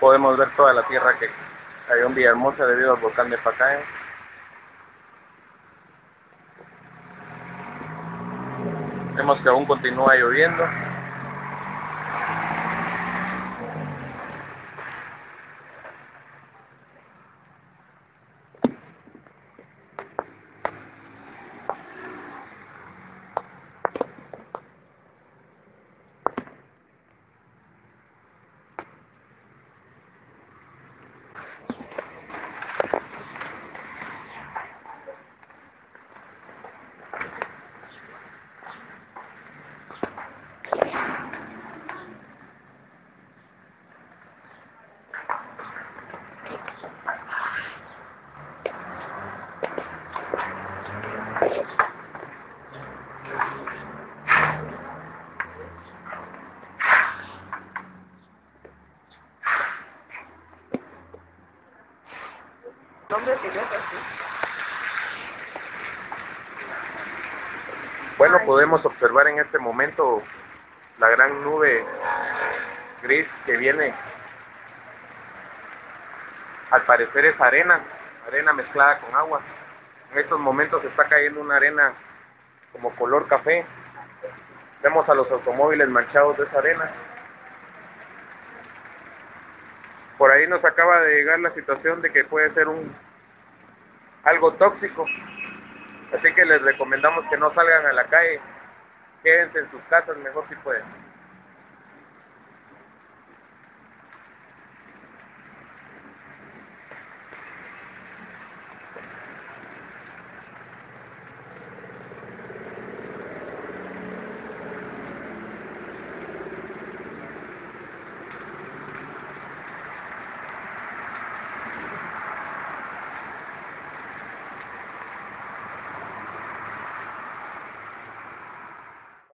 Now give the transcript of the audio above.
Podemos ver toda la tierra que cayó en Villahermosa debido al volcán de Pacaya. Vemos que aún continúa lloviendo. Bueno, podemos observar en este momento la gran nube gris que viene. Al parecer es arena mezclada con agua. En estos momentos está cayendo una arena como color café. Vemos a los automóviles manchados de esa arena. Por ahí nos acaba de llegar la situación de que puede ser algo tóxico. Así que les recomendamos que no salgan a la calle. Quédense en sus casas mejor si pueden.